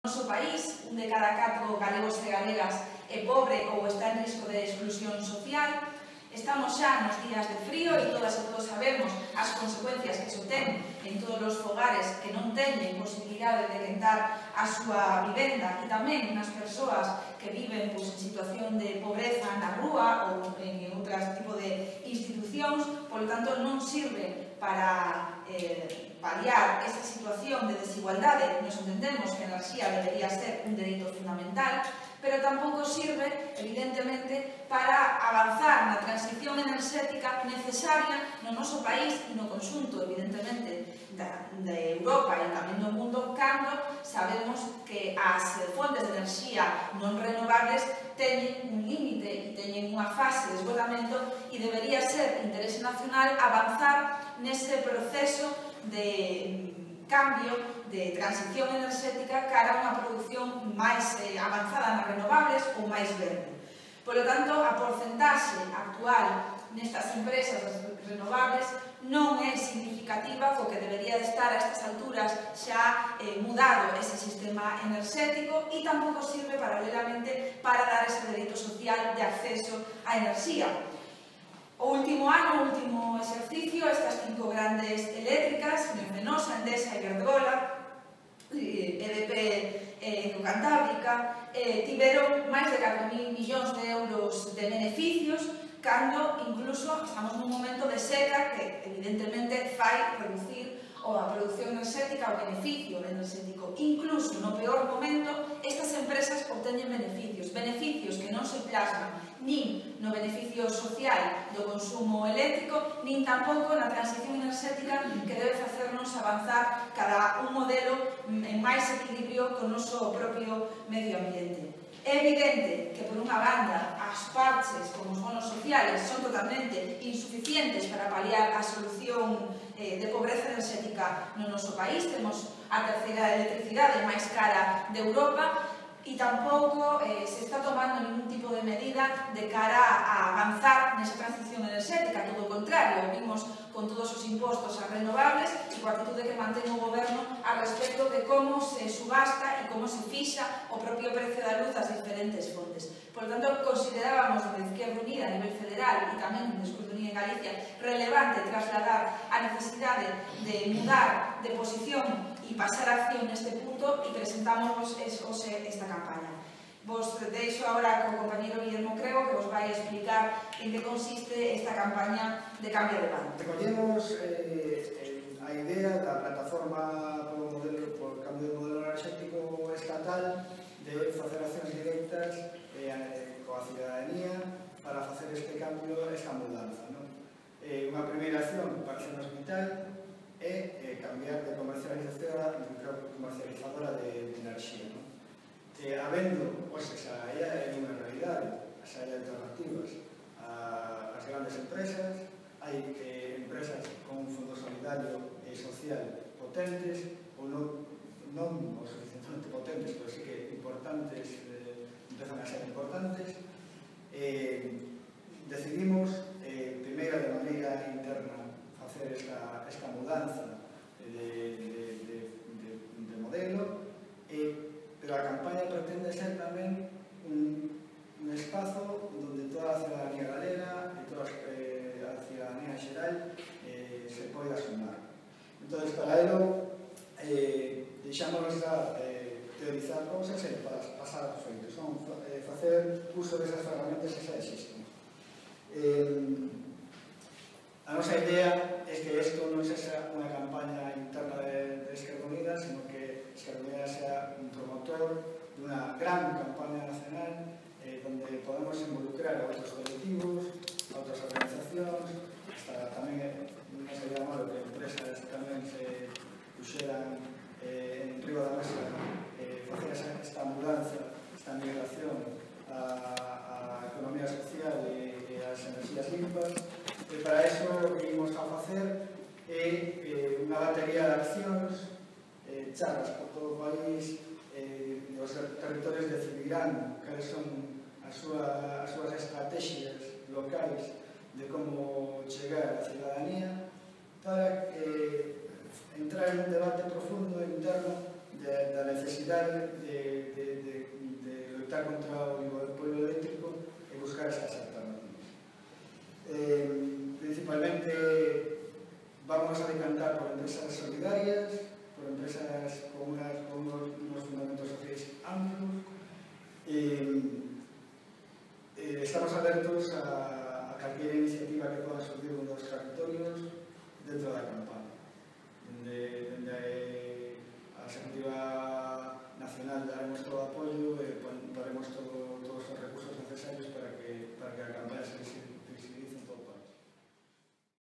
noso país, un de cada 4 galegos e galegas é pobre ou está en risco de exclusión social. Estamos xa nos días de frío e todas e todos sabemos as consecuencias que iso ten en todos os fogares que non teñen posibilidade de quentar a súa vivenda e tamén nas persoas que viven en situación de pobreza na rúa ou en outro tipo de institucións. Por lo tanto, non sirve para paliar esta situación de desigualdade. Nos entendemos que a enerxía debería ser un dereito fundamental, pero tampouco sirve, evidentemente, para avanzar na transición enerxética necesaria no noso país e no conxunto, evidentemente, de Europa e tamén do mundo, cando sabemos que as fontes de enerxía non renovables teñen un límite e teñen unha fase de esgotamento e debería ser interese nacional avanzar nese proceso de cambio de transición enerxética cara a unha produción máis avanzada nas renovables ou máis verde. Por lo tanto, a porcentaxe actual nestas empresas renovables non é significativa, co que debería de estar a estas alturas xa mudado ese sistema enerxético e tampouco sirve paralelamente para dar ese dereito social de acceso á enerxía. O último ano, o último exercicio, estas 5 grandes eléctricas, Fenosa, Endesa, Iberdrola, EDP Cantábrica, tiveron máis de 4.000 millóns de euros de beneficios, cando incluso estamos nun momento de seca que evidentemente fai reducir a produción enerxética, o beneficio enerxético. Incluso no peor momento, estas empresas obteñen beneficios que non se plasman nin no beneficio social do consumo eléctrico, nin tampouco na transición enerxética que debe facernos avanzar cara un modelo en máis equilibrio con o noso propio medio ambiente. É evidente que, por unha banda, as parches como os bonos sociales son totalmente insuficientes para paliar a solución de pobreza enerxética no noso país. Temos a terceira electricidade máis cara de Europa e tampouco se está tomando ningún tipo de medida de cara a avanzar nesa transición enerxética. Todo o contrario, vimos con todos os impostos a renovables e coa actitude que mantén o goberno a respecto de como se subasta e como se fixa o propio precio da luz das diferentes fontes. Por lo tanto, considerábamos desde Izquierda Unida a nivel federal e tamén desde Izquierda Unida en Galicia relevante trasladar a necesidade de mudar de posición e pasar a acción neste punto e presentamos esta campaña. Vos deixo agora co compañero Guillermo Crego que vos vai explicar en que consiste esta campaña de cambio de bando. Recollemos a idea da plataforma por cambio de modelo enerxético estatal de facer accións directas coa cidadanía para facer este cambio, esta mudanza. Unha primeira acción parece-nos vital é cambiar de comercializadora de enerxía. Habendo, pois, esa é unha realidade, esa hai alternativas ás grandes empresas, hai empresas con un fondo solidario e social potentes, ou non o suficientemente potentes, pero sí que importantes, empezan a ser importantes. Decidimos, primeiro de maneira interna, facer esta mudanza de modelo, pero a campaña pretende ser tamén un espazo onde toda a cidadanía galega e toda a cidadanía xeral se poida sumar. Entón, para ello, deixamos teorizar cousas e pasar aos feitos, facer uso desas ferramentas que xa existen. A nosa idea é que isto non sexa unha campaña interna de Izquierda Unida, sino que Izquierda Unida sea un promotor dunha gran campaña nacional onde podemos involucrar a outros colectivos, a outras organizacións, hasta tamén non sería malo que empresas tamén se puxeran en riba da mesa facer esta mudanza, esta migración á economía social e ás enerxías limpas. E para iso o que imos a facer é unha batería de accións charlas por todo o país. Os territorios decidirán cales son as súas estrategias locais de como chegar á cidadanía para entrar en un debate profundo interno da necesidade necesidade de loitar contra o oligopolio eléctrico e buscar estas alternativas. Principalmente vamos a decantar por empresas solidarias, por empresas con unos fundamentos sociais amplios. Estamos abertos a calquera iniciativa que poda surgir nos territorios dentro da campaña.